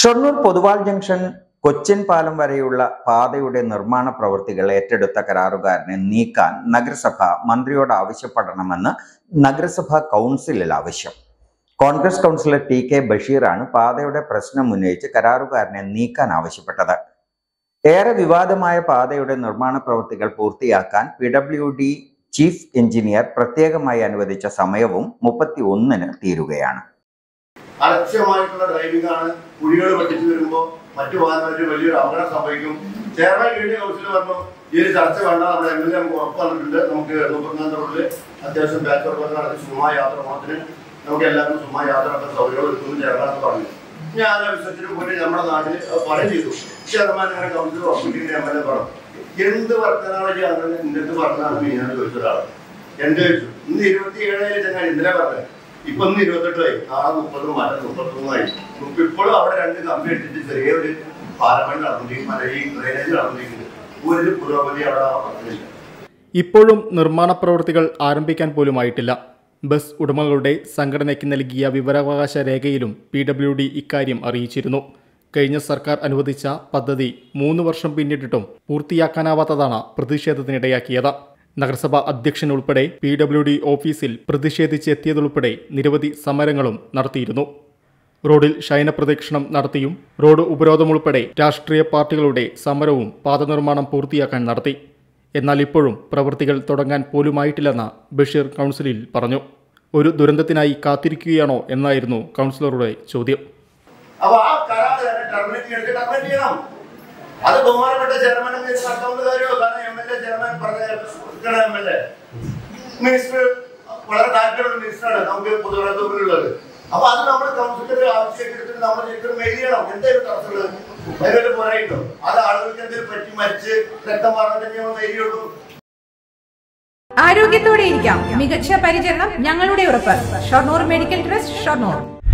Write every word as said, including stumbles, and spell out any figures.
Shoranur Poduval junction Cochin പാലം വരെയുള്ള പാതയുടെ നിർമ്മാണ പ്രവൃത്തികൾ ഏറ്റെടുത്ത കരാറുകാരനെ നീക്കാൻ നഗരസഭ മന്ത്രിയോട് ആവശ്യപ്പെടണമെന്ന് നഗരസഭാ കൗൺസിലിൽ ആവശ്യം. കോൺഗ്രസ് കൗൺസിലർ ടി കെ ബഷീറാണ് പാതയുടെ പ്രശ്നം ഉന്നയിച്ച് കരാറുകാരനെ നീക്കാൻ ആവശ്യപ്പെട്ടത്. ഏറെ വിവാദമായ പാതയുടെ നിർമ്മാണ പ്രവൃത്തികൾ പൂർത്തിയാക്കാൻ P W D chief engineer പ്രത്യേകമായി അനുവദിച്ച സമയവും മുപ്പത്തി ഒന്നിന് തീരുകയാണ്. അലക്ഷ്യമായിട്ടുള്ള ഡ്രൈവിംഗ് ആണ്. കുഴികൾ പഠിച്ചു വരുമ്പോൾ മറ്റു വാഹനങ്ങളിൽ വലിയൊരു അപകടം സംഭവിക്കും. ചെയർമാൻ വീഡിയോ കൗൺസിൽ പറഞ്ഞു ഈ ഒരു ചർച്ച വേണ്ട, നമ്മുടെ എം എൽ എ നമുക്ക് ഉറപ്പ് തന്നിട്ടുണ്ട്. നമുക്ക് മുപ്പത്തിനാല് റോഡിൽ അത്യാവശ്യം ബാക്ക് വർക്ക് നടത്തി സുഖമായ യാത്ര പോകത്തിന് നമുക്ക് എല്ലാവർക്കും സുഖമായ യാത്ര നടത്താൻ സൗകര്യം ഒരുക്കുന്നു ചെയർമാൻ എന്ന് പറഞ്ഞു. ഞാൻ വിശ്വസിച്ചിട്ട് പോയിട്ട് നമ്മുടെ നാട്ടിൽ പണി ചെയ്തു. ചെയർമാൻ അങ്ങനെ കൗൺസിൽ ഉറപ്പിക്കുന്ന എം എൽ എ പറഞ്ഞു എന്ത് വർത്തനാണ് അങ്ങനെ ഇന്നത്തെ പറഞ്ഞാണെന്ന് ഞാൻ ചോദിച്ചൊരാള് എന്ത് ചോദിച്ചു. ഇന്ന് ഇരുപത്തി ഏഴായിരം ചങ്ങായി ഇന്നലെ പറഞ്ഞത്, ഇപ്പൊ ഇന്ന് ഇരുപത്തെട്ടായി, നാളെ മുപ്പത് മാറ്റം മുപ്പത്തൊന്നായി. ഇപ്പോഴും അവിടെ രണ്ട് കമ്പി ഇട്ടിട്ട് ചെറിയൊരു പാലപ്പണി നടന്നിരിക്കും, ഈ ഡ്രൈനേജ് നടന്നിരിക്കുന്നത്. ഒരു പുരോഗതി അവിടെ പറഞ്ഞില്ല. ഇപ്പോഴും നിർമ്മാണ പ്രവൃത്തികൾ ആരംഭിക്കാൻ പോലുമായിട്ടില്ല. ബസ് ഉടമകളുടെ സംഘടനയ്ക്ക് നൽകിയ വിവരാവകാശ രേഖയിലും പി ഡബ്ല്യു ഡി ഇക്കാര്യം അറിയിച്ചിരുന്നു. കഴിഞ്ഞ സർക്കാർ അനുവദിച്ച പദ്ധതി മൂന്ന് വർഷം പിന്നിട്ടിട്ടും പൂർത്തിയാക്കാനാവാത്തതാണ് പ്രതിഷേധത്തിനിടയാക്കിയത്. നഗരസഭാ അധ്യക്ഷൻ ഉൾപ്പെടെ പി ഡബ്ല്യു ഡി ഓഫീസിൽ പ്രതിഷേധിച്ചെത്തിയതുൾപ്പെടെ നിരവധി സമരങ്ങളും നടത്തിയിരുന്നു. റോഡിൽ ശയനപ്രദക്ഷിണം നടത്തിയും റോഡ് ഉപരോധമുൾപ്പെടെ രാഷ്ട്രീയ പാർട്ടികളുടെ സമരവും പാത നിർമ്മാണം പൂർത്തിയാക്കാൻ നടത്തി. എന്നാൽ ഇപ്പോഴും പ്രവൃത്തികൾ തുടങ്ങാൻ പോലുമായിട്ടില്ലെന്ന് ബഷീർ കൗൺസിലിൽ പറഞ്ഞു. ഒരു ദുരന്തത്തിനായി കാത്തിരിക്കുകയാണോ എന്നായിരുന്നു കൗൺസിലറുടെ ചോദ്യം. അത് ബഹുമാനപ്പെട്ട ചെയർമാൻ നടത്താവുന്ന കാര്യമോ? കാരണം എം എൽ എ ചെയർമാൻ പറഞ്ഞ എം എൽ എ മിനിസ്റ്റർ വളരെ താല്പര്യമുള്ള മിനിസ്റ്ററാണ് നമുക്ക് പൊതുവെള്ളത്തുള്ളത്. അപ്പൊ അത് നമ്മൾ കൗൺസിലർ ആവശ്യമായിട്ട് എടുത്തിട്ട് നമ്മൾ ശരിക്കും മെയിൽ ചെയ്യണം. എന്തെങ്കിലും തടസ്സമുള്ളത് അതിനൊരു പോരായിട്ടും അത് ആളുകൾക്ക് എന്തെങ്കിലും പറ്റി മരിച്ച് രക്തം പറഞ്ഞിട്ട് നമ്മൾ മെയിൽ ചെയ്യുള്ളൂ. ആരോഗ്യത്തോടെ ഇരിക്കാം, മികച്ച പരിചരണം ഞങ്ങളുടെ ഉറപ്പ്. Shoranur medical trust, Shoranur.